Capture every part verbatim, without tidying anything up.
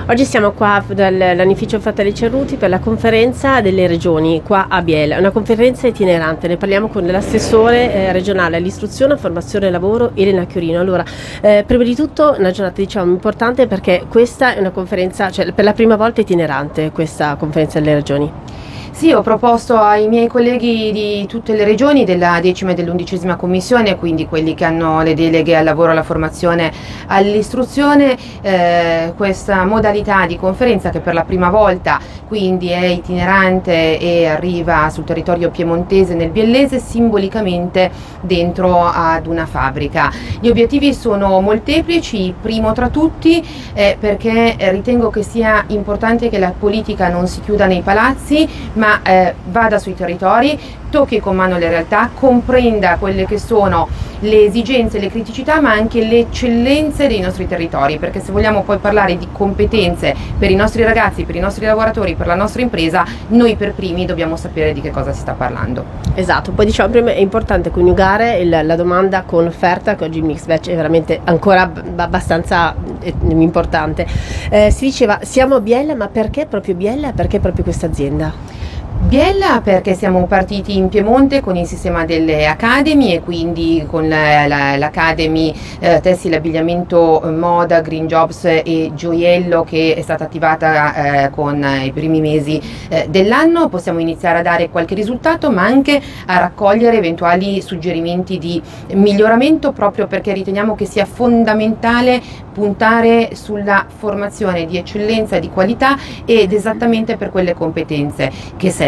Oggi siamo qua dall'Anificio Fratelli Cerruti per la conferenza delle regioni qua a Biella, una conferenza itinerante. Ne parliamo con l'assessore eh, regionale all'istruzione, formazione e lavoro Elena Chiorino. Allora, eh, prima di tutto una giornata diciamo importante perché questa è una conferenza, cioè per la prima volta itinerante questa conferenza delle regioni. Sì, ho proposto ai miei colleghi di tutte le regioni della decima e dell'undicesima commissione, quindi quelli che hanno le deleghe al lavoro, alla formazione, all'istruzione, eh, questa modalità di conferenza che per la prima volta quindi è itinerante e arriva sul territorio piemontese nel biellese, simbolicamente dentro ad una fabbrica. Gli obiettivi sono molteplici, il primo tra tutti è perché ritengo che sia importante che la politica non si chiuda nei palazzi, ma eh, vada sui territori, tocchi con mano le realtà, comprenda quelle che sono le esigenze, le criticità, ma anche le eccellenze dei nostri territori, perché se vogliamo poi parlare di competenze per i nostri ragazzi, per i nostri lavoratori, per la nostra impresa, noi per primi dobbiamo sapere di che cosa si sta parlando. Esatto, poi diciamo prima è importante coniugare il, la domanda con l'offerta, che oggi il mix batch è veramente ancora abbastanza eh, importante. Eh, si diceva siamo a Biella, ma perché proprio Biella? Perché proprio questa azienda? Biella perché siamo partiti in Piemonte con il sistema delle Academy e quindi con l'Academy eh, Tessile, Abbigliamento, Moda, Green Jobs e Gioiello che è stata attivata eh, con i primi mesi eh, dell'anno. Possiamo iniziare a dare qualche risultato ma anche a raccogliere eventuali suggerimenti di miglioramento, proprio perché riteniamo che sia fondamentale puntare sulla formazione di eccellenza e di qualità ed esattamente per quelle competenze che servono.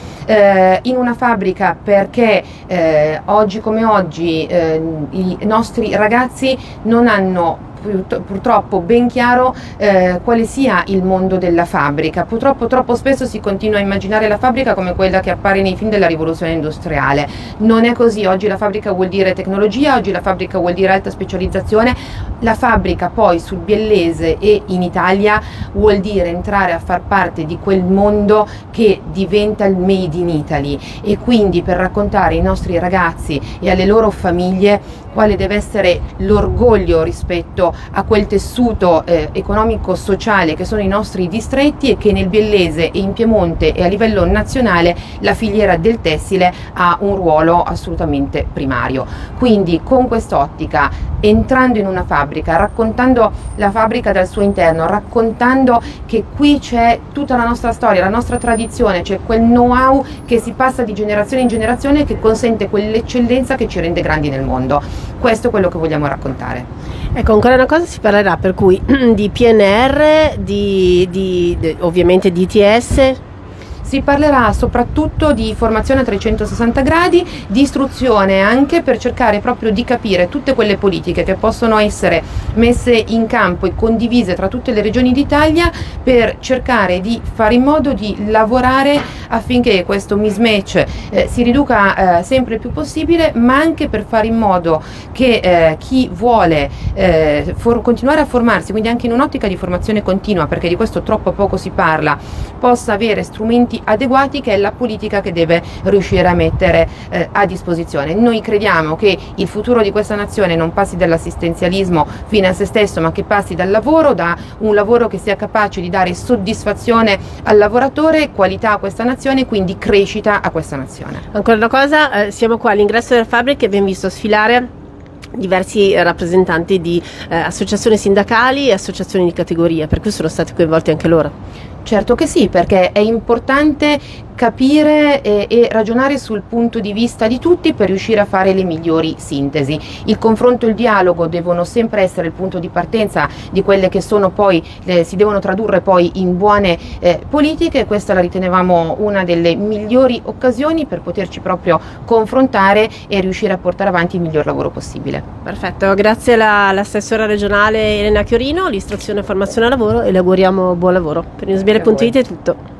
Eh, in una fabbrica perché eh, oggi come oggi eh, i nostri ragazzi non hanno purtroppo ben chiaro eh, quale sia il mondo della fabbrica. Purtroppo troppo spesso si continua a immaginare la fabbrica come quella che appare nei film della rivoluzione industriale. Non è così. Oggi la fabbrica vuol dire tecnologia, oggi la fabbrica vuol dire alta specializzazione. La fabbrica poi sul biellese e in Italia vuol dire entrare a far parte di quel mondo che diventa il made in Italy, e quindi per raccontare ai nostri ragazzi e alle loro famiglie quale deve essere l'orgoglio rispetto a quel tessuto eh, economico-sociale che sono i nostri distretti, e che nel biellese e in Piemonte e a livello nazionale la filiera del tessile ha un ruolo assolutamente primario. Quindi con quest'ottica, entrando in una fabbrica, raccontando la fabbrica dal suo interno, raccontando che qui c'è tutta la nostra storia, la nostra tradizione, c'è quel know-how che si passa di generazione in generazione, che consente quell'eccellenza che ci rende grandi nel mondo. Questo è quello che vogliamo raccontare. Ecco, ancora una cosa, si parlerà per cui di P N R, di, di, di ovviamente di I T S. Si parlerà soprattutto di formazione a trecentosessanta gradi, di istruzione, anche per cercare proprio di capire tutte quelle politiche che possono essere messe in campo e condivise tra tutte le regioni d'Italia, per cercare di fare in modo di lavorare affinché questo mismatch eh, si riduca eh, sempre il più possibile, ma anche per fare in modo che eh, chi vuole eh, continuare a formarsi, quindi anche in un'ottica di formazione continua, perché di questo troppo poco si parla, possa avere strumenti adeguati, che è la politica che deve riuscire a mettere eh, a disposizione. Noi crediamo che il futuro di questa nazione non passi dall'assistenzialismo fine a se stesso, ma che passi dal lavoro, da un lavoro che sia capace di dare soddisfazione al lavoratore, qualità a questa nazione e quindi crescita a questa nazione. Ancora una cosa, eh, siamo qua all'ingresso della fabbrica e abbiamo visto sfilare diversi rappresentanti di eh, associazioni sindacali e associazioni di categoria, per cui sono stati coinvolti anche loro. Certo che sì, perché è importante capire e, e ragionare sul punto di vista di tutti per riuscire a fare le migliori sintesi. Il confronto e il dialogo devono sempre essere il punto di partenza di quelle che sono poi, eh, si devono tradurre poi in buone eh, politiche, e questa la ritenevamo una delle migliori occasioni per poterci proprio confrontare e riuscire a portare avanti il miglior lavoro possibile. Perfetto, grazie all'assessora regionale Elena Chiorino, l'istruzione e formazione al lavoro, e le auguriamo buon lavoro. Per newsbielle punto it è tutto.